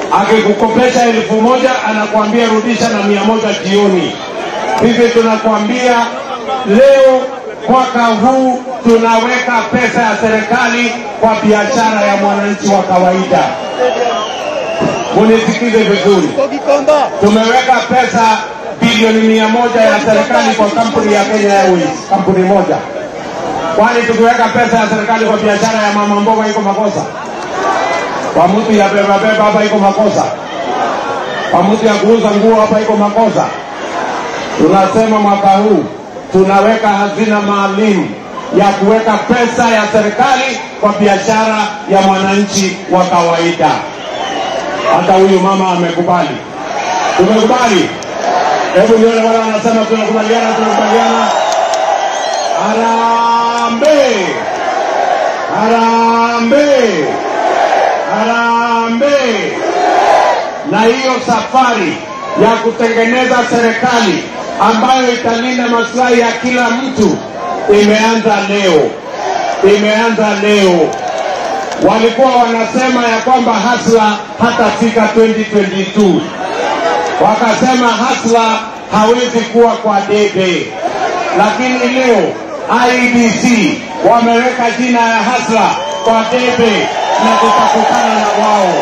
Akikukopesha 1000 anakuambia rudisha na 100 jioni. Hivi tunakuambia leo mwaka huu tunaweka pesa ya serikali kwa biashara ya mwananchi wa kawaida. Munisikize vizuri. Tumeweka pesa bilioni 100 ya serikali kwa kampuni ya Kenya Airways, kampuni moja. Kwani tukiweka pesa ya serikali kwa biashara ya mama mboga iko makosa? Kwa mtu ya beba hapa iko makosa? Kwa mtu ya kuuza nguo hapa iko makosa? Tunasema mwaka huu tunaweka hazina maalum ya kuweka pesa ya serikali kwa biashara ya mwananchi wa kawaida. Hata huyu mama amekubali. Tumekubali. Hebu nione wala wanasema tunakubaliana. Harambee! Harambee! Harambee! Na hiyo safari ya kutengeneza serikali ambayo italinda maslahi ya kila mtu imeanza leo. Imeanza leo. Walikuwa wanasema ya kwamba Hasla hatafika 2022. Wakasema Hasla hawezi kuwa kwa debe. Lakini leo IEBC wameweka jina ya Hasla kwa debe na tutakutana na wao.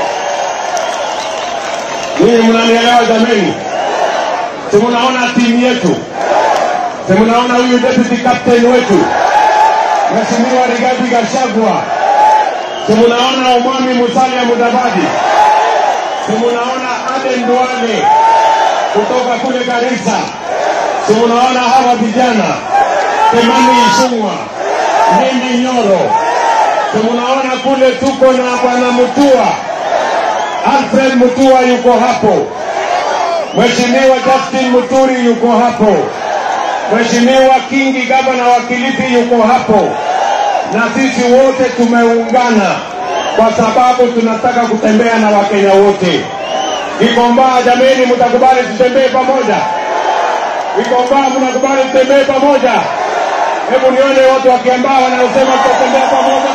Ninyi mnanielewa jameni? Si mnaona timu yetu? Si mnaona huyu deputy captain wetu Mheshimiwa Rigathi Gachagua? Si mnaona Omwami Musalia Mudavadi? Si mnaona Aden Duale kutoka kule Garissa? Si mnaona hawa vijana Kimani Ichung'wah, Ndindi Nyoro? Si mnaona kule tuko na Bwana Mutua, Alfred Mutua yuko hapo. Mheshimiwa Justin Muturi yuko hapo. Mheshimiwa Kingi gavana wa Kilifi yuko hapo. Na sisi wote tumeungana kwa sababu tunataka kutembea na Wakenya wote. Gikomba jameni, mtakubali tutembee pamoja? Gikomba mnakubali tutembee pamoja? Hebu nione watu wa Kiambaa wanaosema tutatembea pamoja.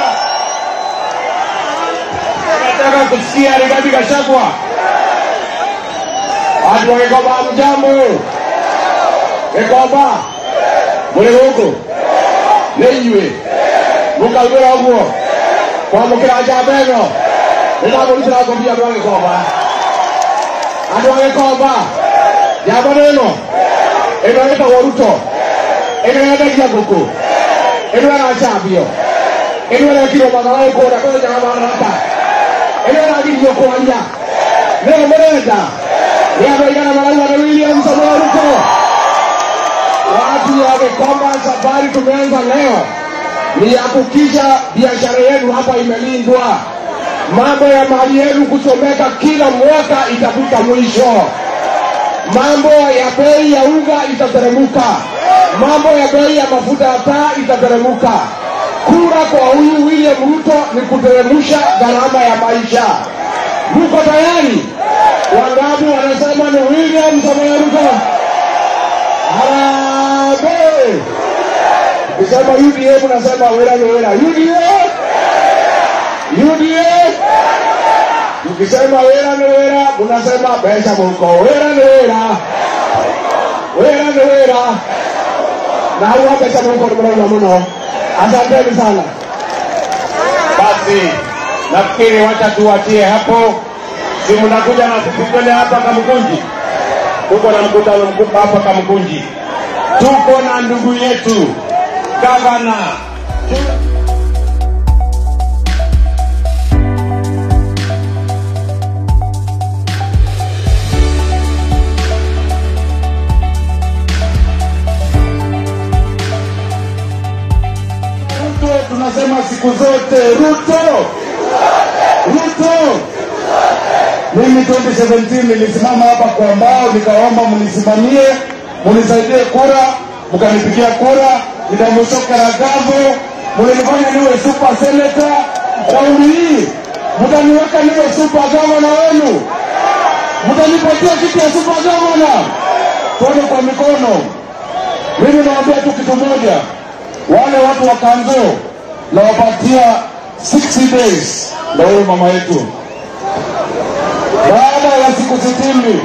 Nataka kusikia Rigathi Gachagua. Watu wa Gikomba mjambo. Gikomba muli huko neiwe mukagura guo kwa mukira jabeno ina mulitira kombia kwa Gikomba. Andu wa Gikomba jabeno ino ita Ruto ino yendagia nguku ino ena chambio ino ena kiro magara ukora kwa jamaa hapa ino ena gidio kwaria leo mrenda ya baigana malaika na William Samoei Ruto. Watu wa Gikomba, safari tumeanza leo ni ya kukisha biashara yenu hapa imelindwa. Mambo ya mali yenu kusomeka kila mwaka itafika mwisho. Mambo ya bei ya unga itateremuka. Mambo ya bei ya mafuta ya taa itateremuka. Kura kwa huyu William Ruto ni kuteremusha gharama ya maisha. Mko tayari? Wangapi wanasema ni William Samoei Ruto? Harambee! Ukisema UDA mnasema wera. UDA! Ukisema wera mnasema pesa mko. Wera. Na huwa pesa mko mno. Asanteni sana. Basi nafikiri wacha tuwatie hapo. Si mnakuja na sisi kwenda hapa Kamkunji. Tuko na mkutano mkubwa hapa Kamkunji. Tuko na ndugu yetu gavana. Ruto tunasema siku zote Ruto. Mimi 2017 nilisimama hapa kwa mbao nikaomba mnisimamie, mnisaidie kura, mkanipigia kura, nitamushoka ragavo, mlinifanya niwe super senator. Raundi hii mtaniweka niwe super governor wenu. Mtanipatia kiti ya super governor. Tuone kwa mikono. Mimi nawaambia tu kitu moja. Wale watu wa Kanzo na wapatia 60 days. Ndio mama yetu. baada ya siku 60.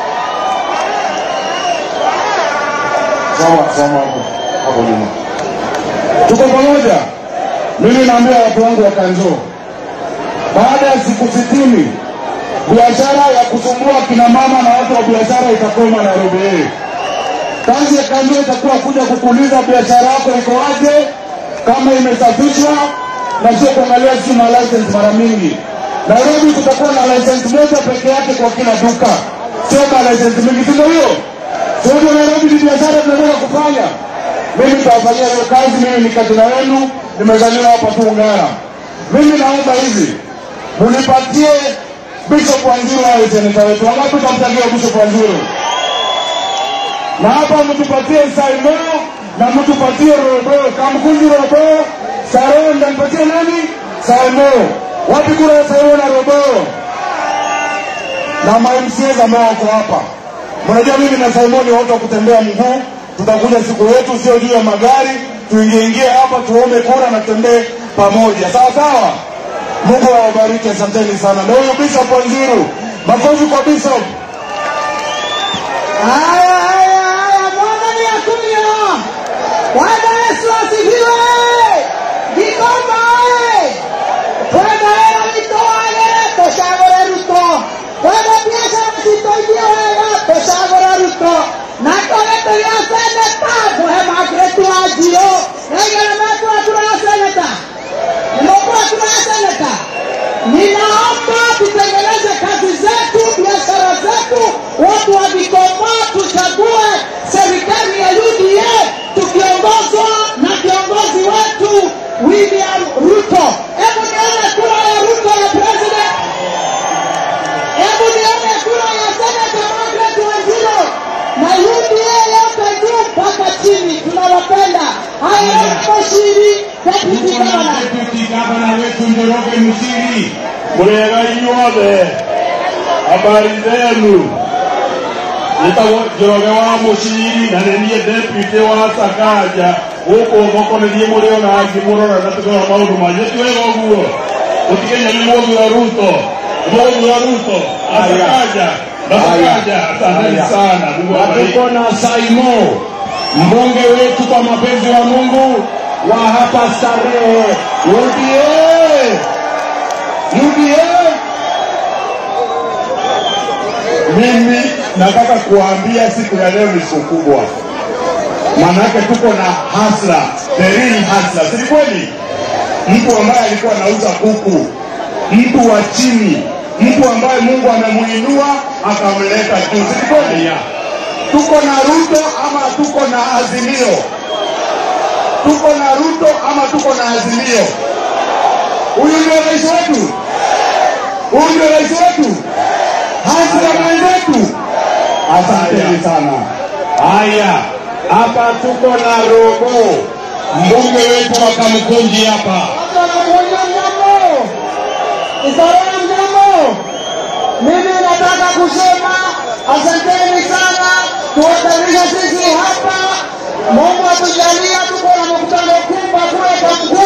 Sawa hapo nyuma. Tuko pamoja. Mimi naambia watu wangu wa Kanjo, baada ya siku 60 biashara ya kusumbua kina mama na watu wa biashara itakoma Nairobi. Kazi ya Kanjo itakuwa kuja kukuuliza biashara yako iko aje, kama imesafishwa, na sio kuangalia sima license mara mingi. Nairobi tutakuwa na license moja peke yake kwa kila duka, sio na license mingi. Sio hiyo? Sio Nairobi ni biashara tunataka kufanya. Mimi nitawafanyia hiyo kazi. Mimi ni kijana wenu, nimezaliwa hapa tu Ngara. Mimi naomba hivi, munipatie Bishop Wanjiru awe seneta wetu. Ama tutamtakia Bishop Wanjiru. Na hapa mtupatie Saimo na mtupatie Robo. Kamkunji Robo, Saron na mtupatie nani? Saimo. Wapi kura ya Saimo na Robo? Na MCAs ambao wako hapa. Mnajua mimi na Saimo ni watu wa kutembea mguu. Tutakuja siku yetu sio juu ya magari, tuingie hapa tuombe kura na tembee pamoja. Sawa sawa? Mungu awabariki, asanteni sana. Na huyo Bishop Wanjiru, makofi kwa Bishop. Haya, mwana ni akunya. Bwana Yesu asifiwe. Gikoma wewe. Bwana hela nitoaje, toshagora Ruto. Bwana biashara msitoidia wewe, toshagora Ruto. Na kole tuya seneta, kwa Margaret Wanjiru. Ngela mtu atuna seneta. Ninaomba tutengeneze kazi zetu, biashara zetu, watu wa Gikoma tuchague serikali ya UDA tukiongozwa na kiongozi wetu William Ruto. Hebu nione kura ya Ruto ya president. Hebu nione kura ya Senator Margaret Wanjiru na UDA yote juu mpaka chini. Tunawapenda. Haya Mushiri, deputy governor wetu Njoroge Mushiri. Murega inyuothe, habari zenu? Nitawo Njoroge wa Mushiri na niye deputy wa Sakaja. Huko ngoko ndiye mureo na akimurora na tukora maundu manyetu wego guo. Utikenya ni mwogu wa Ruto. Mwogu wa Ruto. Sakaja. Sakaja. Asante sana. Tuko na Saimo, mbunge wetu kwa mapenzi wa Mungu wa hapa Starehe. UDA. Mimi nataka kuambia siku ya leo ni siku kubwa. Manake tuko na hasla, the real hasla. Si kweli? Mtu ambaye alikuwa anauza kuku, mtu wa chini, mtu ambaye Mungu amemuinua akamleta juu. Si kweli? Tuko na Ruto ama tuko na Azimio? Tuko na Ruto ama tuko na Azimio? Huyu ndio rais wetu. Huyu ndio rais wetu. Hasira mwenzetu. Asante sana. Haya, hapa tuko na Robo, mbunge wetu wa Kamkunji hapa. Mimi nataka kusema asanteni sana, tuwatarisha sisi hapa. Mungu atujalia, tuko na mkutano kubwa kule Kamkunji.